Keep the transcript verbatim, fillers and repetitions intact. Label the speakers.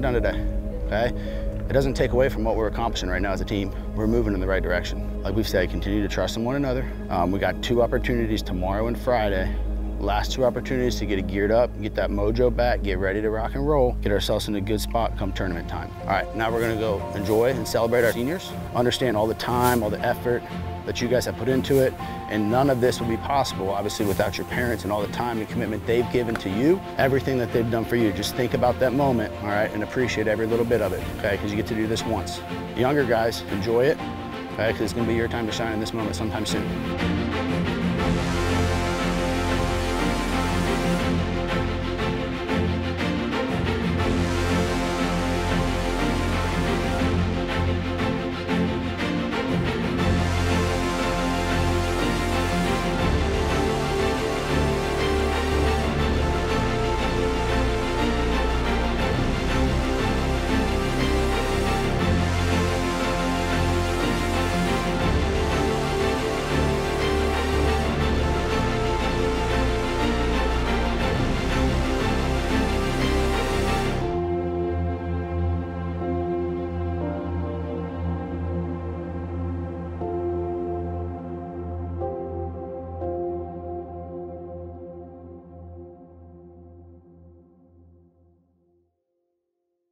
Speaker 1: done today, okay? It doesn't take away from what we're accomplishing right now as a team. We're moving in the right direction. Like we've said, continue to trust in one another. Um, we got two opportunities tomorrow and Friday. Last two opportunities to get it geared up, get that mojo back, get ready to rock and roll, get ourselves in a good spot come tournament time. All right, now we're gonna go enjoy and celebrate our seniors. Understand all the time, all the effort that you guys have put into it, and none of this would be possible, obviously, without your parents and all the time and commitment they've given to you, everything that they've done for you. Just think about that moment, all right, and appreciate every little bit of it, okay, because you get to do this once. The younger guys, enjoy it, okay, because it's gonna be your time to shine in this moment sometime soon.